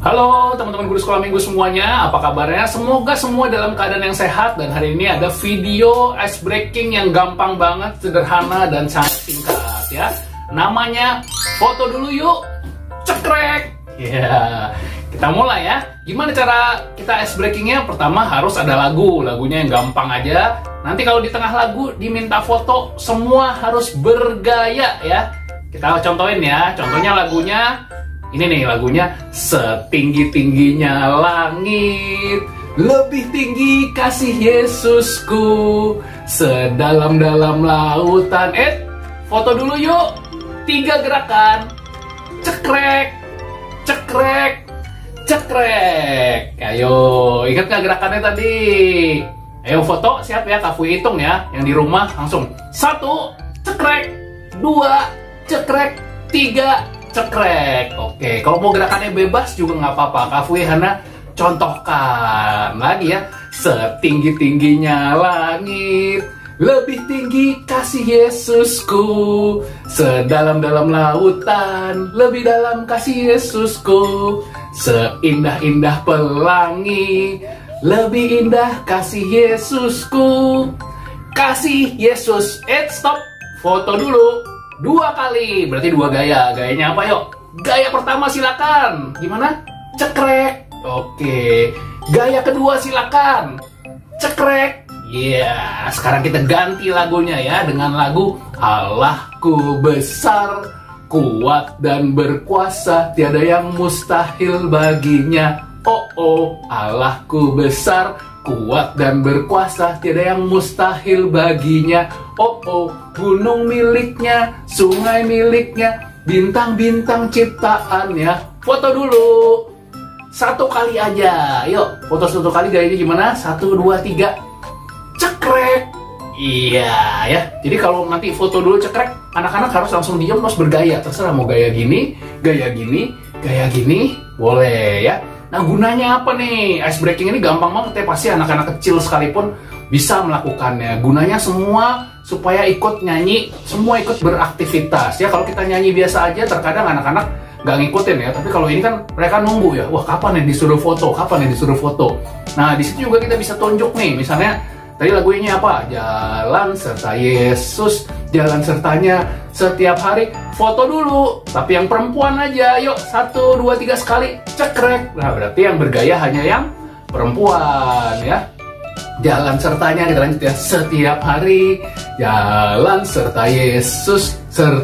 Halo teman-teman guru sekolah minggu semuanya, apa kabarnya? Semoga semua dalam keadaan yang sehat. Dan hari ini ada video ice breaking yang gampang banget, sederhana dan sangat singkat ya. Namanya foto dulu yuk, cekrek. Ya, kita mulai ya. Gimana cara kita ice breakingnya? Pertama harus ada lagunya yang gampang aja. Nanti kalau di tengah lagu diminta foto, semua harus bergaya ya. Kita contohin ya, contohnya lagunya ini nih, lagunya setinggi-tingginya langit, lebih tinggi kasih Yesusku, sedalam-dalam lautan. Foto dulu yuk, 3 gerakan, cekrek, cekrek, cekrek. Ayo, ingat gak gerakannya tadi? Ayo foto, siap ya, Kak Fui hitung ya, yang di rumah langsung. 1, cekrek, 2, cekrek, 3, cekrek. Oke, kalau mau gerakannya bebas juga nggak apa-apa. Kak Fui Hana contohkan lagi ya. Setinggi-tingginya langit, lebih tinggi kasih Yesusku, sedalam-dalam lautan, lebih dalam kasih Yesusku, seindah-indah pelangi, lebih indah kasih Yesusku, kasih Yesus. Stop, foto dulu 2 kali, berarti 2 gaya. Gayanya apa yuk? Gaya pertama silakan. Gimana? Cekrek. Oke. Gaya kedua silakan. Cekrek. Iya. Sekarang kita ganti lagunya ya dengan lagu Allahku besar, kuat dan berkuasa, tiada yang mustahil baginya. Oh, Allahku besar, kuat dan berkuasa, tiada yang mustahil baginya. Oh, gunung miliknya, sungai miliknya, bintang-bintang ciptaannya. Foto dulu 1 kali aja. Yuk, foto 1 kali. Gayanya gimana? 1, 2, 3, cekrek. Iya ya. Jadi kalau nanti foto dulu cekrek, anak-anak harus langsung diem terus bergaya. Terserah mau gaya gini, gaya gini, gaya gini, boleh ya. Nah, gunanya apa nih? Ice breaking ini gampang banget ya, pasti anak-anak kecil sekalipun bisa melakukannya. Gunanya semua supaya ikut nyanyi, semua ikut beraktivitas ya. Kalau kita nyanyi biasa aja, terkadang anak-anak nggak ngikutin ya. Tapi kalau ini kan mereka nunggu ya. Wah, kapan ya disuruh foto? Kapan ya disuruh foto? Nah, di situ juga kita bisa tunjuk nih. Misalnya tadi lagunya apa? Jalan serta Yesus, jalan sertanya setiap hari. Foto dulu, tapi yang perempuan aja. Yuk, 1, 2, 3 sekali, cekrek. Nah, berarti yang bergaya hanya yang perempuan ya. Jalan sertanya kita lanjut ya. Setiap hari jalan serta Yesus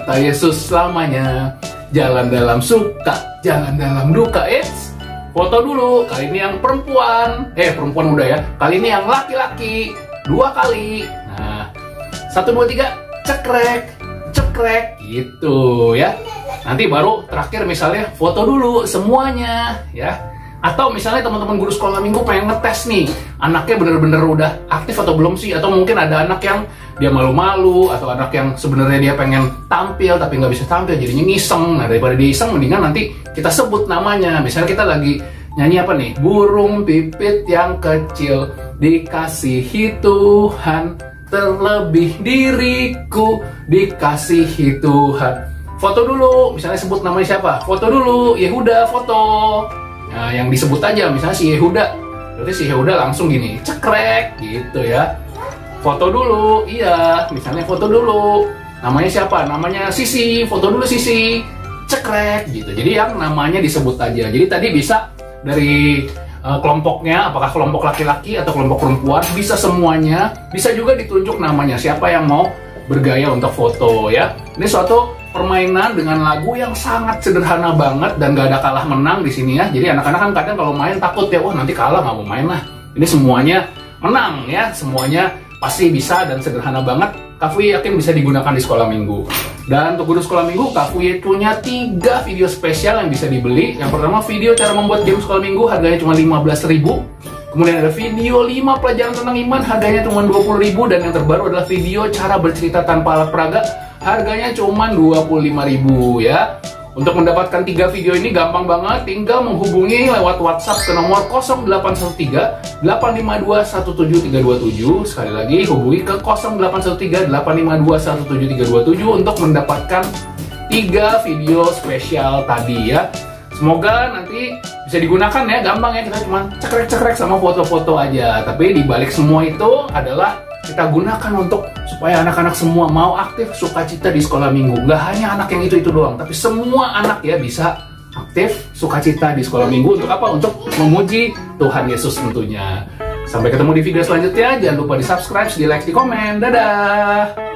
selamanya. Jalan dalam suka, jalan dalam duka. Foto dulu. Kali ini yang perempuan. Perempuan udah ya. Kali ini yang laki-laki. 2 kali. Nah, 1, 2, 3, cekrek, cekrek, gitu ya. Nanti baru terakhir misalnya foto dulu semuanya ya. Atau misalnya teman-teman guru sekolah minggu pengen ngetes nih, anaknya bener-bener udah aktif atau belum sih. Atau mungkin ada anak yang dia malu-malu, atau anak yang sebenarnya dia pengen tampil tapi nggak bisa tampil, jadinya ngiseng. Nah, daripada dia iseng, mendingan nanti kita sebut namanya. Misalnya kita lagi nyanyi apa nih? Burung pipit yang kecil dikasihi Tuhan, terlebih diriku dikasihi Tuhan. Foto dulu, misalnya sebut namanya siapa? Foto dulu, Yehuda, foto. Nah, yang disebut aja, misalnya si Yehuda. Berarti si Yehuda langsung gini, cekrek, gitu ya. Foto dulu, iya, misalnya foto dulu. Namanya siapa? Namanya Sisi, foto dulu Sisi, cekrek, gitu. Jadi yang namanya disebut aja. Jadi tadi bisa dari kelompoknya, apakah kelompok laki-laki atau kelompok perempuan, bisa semuanya. Bisa juga ditunjuk namanya, siapa yang mau bergaya untuk foto ya. Ini suatu permainan dengan lagu yang sangat sederhana banget dan gak ada kalah menang di sini ya. Jadi anak-anak kan kadang kalau main takut ya, wah nanti kalah, nggak mau main lah. Ini semuanya menang ya, semuanya pasti bisa dan sederhana banget. Kak Fui yakin bisa digunakan di sekolah minggu. Dan untuk guru sekolah minggu, Kak Fui punya 3 video spesial yang bisa dibeli. Yang pertama video cara membuat game sekolah minggu, harganya cuma 15.000. Kemudian ada video 5 pelajaran tentang iman, harganya cuma 20.000. Dan yang terbaru adalah video cara bercerita tanpa alat peraga, harganya cuma 25.000 ya. Untuk mendapatkan 3 video ini gampang banget, tinggal menghubungi lewat WhatsApp ke nomor 0813 852 17327. Sekali lagi hubungi ke 0813 852 17327 untuk mendapatkan 3 video spesial tadi ya. Semoga nanti bisa digunakan ya, gampang ya, kita cuma cekrek-cekrek sama foto-foto aja. Tapi dibalik semua itu adalah kita gunakan untuk supaya anak-anak semua mau aktif sukacita di sekolah minggu. Nggak hanya anak yang itu doang, tapi semua anak ya bisa aktif sukacita di sekolah minggu. Untuk apa? Untuk memuji Tuhan Yesus tentunya. Sampai ketemu di video selanjutnya. Jangan lupa di subscribe, di like, di komen. Dadah!